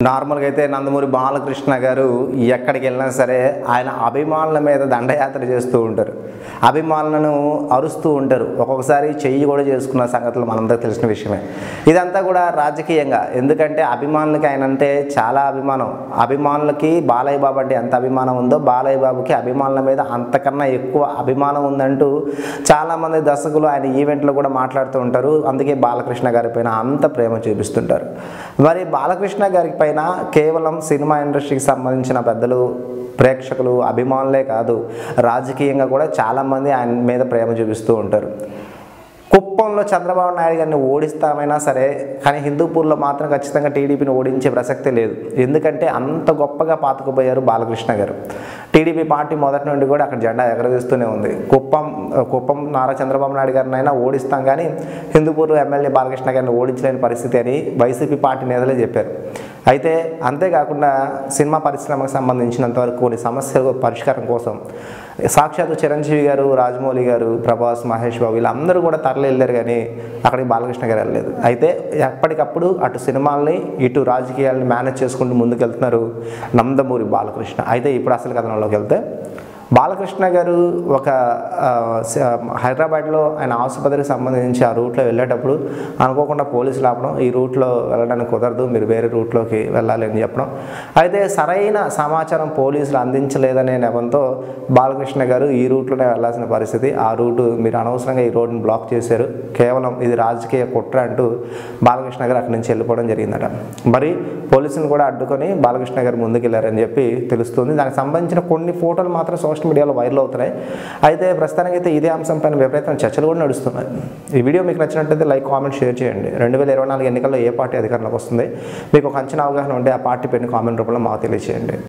నార్మల్గా అయితే నందమూరి బాలకృష్ణ గారు ఎక్కడికి వెళ్ళినా సరే ఆయన అభిమానుల మీద దండయాత్ర చేస్తూ ఉంటారు. అభిమానులను అరుస్తూ ఉంటారు. ఒక్కొక్కసారి చెయ్యి కూడా చేసుకున్న సంగతులు మనందరికీ తెలిసిన విషయమే. ఇదంతా కూడా రాజకీయంగా, ఎందుకంటే అభిమానులకి ఆయన అంటే చాలా అభిమానం. అభిమానులకి బాలయ్య బాబు అంటే ఎంత అభిమానం ఉందో బాలయ్య బాబుకి అభిమానుల మీద అంతకన్నా ఎక్కువ అభిమానం ఉందంటూ చాలామంది దర్శకులు ఆయన ఈవెంట్లో కూడా మాట్లాడుతూ ఉంటారు. అందుకే బాలకృష్ణ గారి పైన అంత ప్రేమ చూపిస్తుంటారు. మరి బాలకృష్ణ గారి పైన కేవలం సినిమా ఇండస్ట్రీకి సంబంధించిన పెద్దలు, ప్రేక్షకులు, అభిమానులే కాదు, రాజకీయంగా కూడా చాలామంది ఆయన మీద ప్రేమ చూపిస్తూ ఉంటారు. కుప్పంలో చంద్రబాబు నాయుడు గారిని ఓడిస్తామైనా సరే, కానీ హిందూపూర్లో మాత్రం ఖచ్చితంగా టీడీపీని ఓడించే ప్రసక్తే లేదు. ఎందుకంటే అంత గొప్పగా పాతుకుపోయారు బాలకృష్ణ గారు. టీడీపీ పార్టీ మొదటి నుండి కూడా అక్కడ జెండా ఎగరవేస్తూనే ఉంది. కుప్పం నారా చంద్రబాబు నాయుడు గారిని అయినా ఓడిస్తాం, కానీ హిందూపూర్ ఎమ్మెల్యే బాలకృష్ణ గారిని ఓడించలేని పరిస్థితి అని వైసీపీ పార్టీ నేతలే చెప్పారు. అయితే అంతేకాకుండా సినిమా పరిశ్రమకు సంబంధించినంతవరకు కొన్ని సమస్యల పరిష్కారం కోసం సాక్షాత్తు చిరంజీవి గారు, రాజమౌళి గారు, ప్రభాస్, మహేష్ బాబు వీళ్ళందరూ కూడా తరలి వెళ్ళారు, కానీ అక్కడికి బాలకృష్ణ గారు వెళ్ళలేదు. అయితే ఎప్పటికప్పుడు అటు సినిమాల్ని ఇటు రాజకీయాలని మేనేజ్ చేసుకుంటూ ముందుకెళ్తున్నారు నందమూరి బాలకృష్ణ. అయితే ఇప్పుడు అసలు కథనంలోకి వెళ్తే, బాలకృష్ణ గారు ఒక హైదరాబాద్లో ఆయన ఆసుపత్రికి సంబంధించి ఆ రూట్లో వెళ్ళేటప్పుడు అనుకోకుండా పోలీసులు ఆపడం, ఈ రూట్లో వెళ్ళడానికి కుదరదు, మీరు వేరే రూట్లోకి వెళ్ళాలి అని చెప్పడం. అయితే సరైన సమాచారం పోలీసులు అందించలేదనే నెపంతో బాలకృష్ణ గారు ఈ రూట్లోనే వెళ్ళాల్సిన పరిస్థితి. ఆ రూటు మీరు అనవసరంగా ఈ రోడ్డుని బ్లాక్ చేశారు, కేవలం ఇది రాజకీయ కుట్ర అంటూ బాలకృష్ణ గారు అక్కడి నుంచి వెళ్ళిపోవడం జరిగిందట. మరి పోలీసులను కూడా అడ్డుకొని బాలకృష్ణ గారు ముందుకెళ్లారని చెప్పి తెలుస్తుంది. దానికి సంబంధించిన కొన్ని ఫోటోలు మాత్రం సోషల్ మీడియాలో వైరల్ అవుతున్నాయి. అయితే ప్రస్తుతానికి అయితే ఇదే అంశం పైన విపరీతం చర్చలు కూడా నడుస్తున్నాయి. ఈ వీడియో మీకు నచ్చినట్లయితే లైక్, కామెంట్, షేర్ చేయండి. 2024 ఎన్నికల్లో ఏ పార్టీ అధికారంలోకి వస్తుంది, మీకు ఒక అంచనా అవగాహన ఉంటే ఆ పార్టీ పైన కామెంట్ రూపంలో మాకు తెలియజేయండి.